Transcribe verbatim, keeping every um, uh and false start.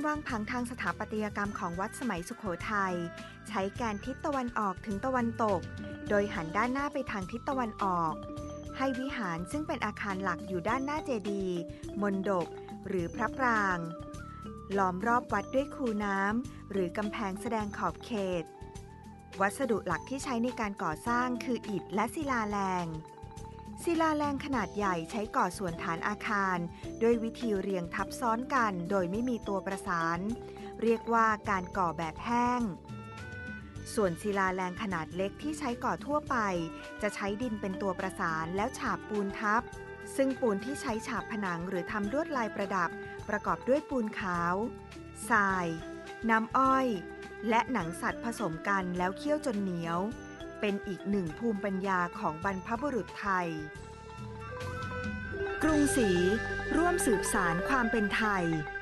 วางผังทางสถาปัตยกรรมของวัดสมัยสุโขทัยใช้แกนทิศตะวันออกถึงตะวันตกโดยหันด้านหน้าไปทางทิศตะวันออกให้วิหารซึ่งเป็นอาคารหลักอยู่ด้านหน้าเจดีย์มณฑปหรือพระปรางล้อมรอบวัดด้วยคูน้ำหรือกำแพงแสดงขอบเขตวัสดุหลักที่ใช้ในการก่อสร้างคืออิฐและศิลาแรงศิลาแรงขนาดใหญ่ใช้ก่อส่วนฐานอาคารด้วยวิธีเรียงทับซ้อนกันโดยไม่มีตัวประสานเรียกว่าการก่อแบบแห้งส่วนศิลาแรงขนาดเล็กที่ใช้ก่อทั่วไปจะใช้ดินเป็นตัวประสานแล้วฉาบปูนทับซึ่งปูนที่ใช้ฉาบผนังหรือทำลวดลายประดับประกอบด้วยปูนขาวทรายน้ำอ้อยและหนังสัตว์ผสมกันแล้วเคี่ยวจนเหนียวเป็นอีกหนึ่งภูมิปัญญาของบรรพบุรุษไทยกรุงศรีร่วมสืบสานความเป็นไทย